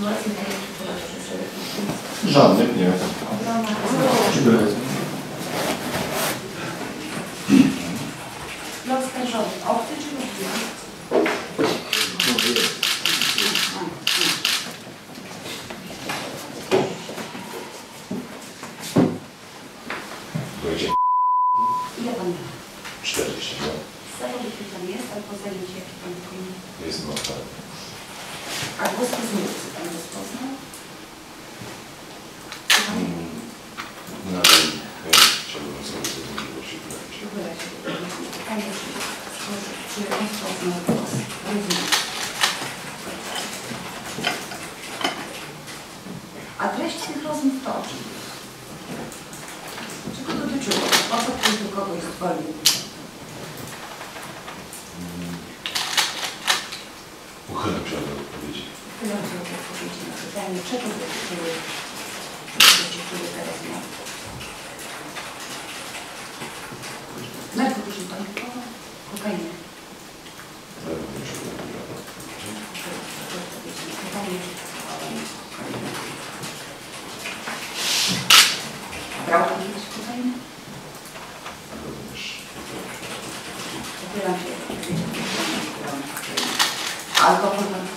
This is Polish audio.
sytuacji żadnych, nie. Oskarżony. Obcy czy możliwy? Ile pan ma? 40 lat. Zawody, który pan jest, albo zajęcie, jakie pan wykonuje? Jest notarem. A głos rozmówcy pan rozpoznał? Nadal chciałbym sobie tę możliwość wyrazić. Pytanie, czy rozpoznał głos rozmówcy? A treść tych rozmów to o czym? Czego dotyczyło? Po co ktoś do kogoś dzwonił? Uchylam się od odpowiedzi. Uchylam się od odpowiedzi na pytanie, czego dotyczyły te rozmowy? Narkotyki pan kupował? Kokainę? Pytanie, czy kupowałem kokainę? Brał pan kiedyś kokainę? Uchylam się od odpowiedzi na pytanie, czy brał kokainę. Alkohol pan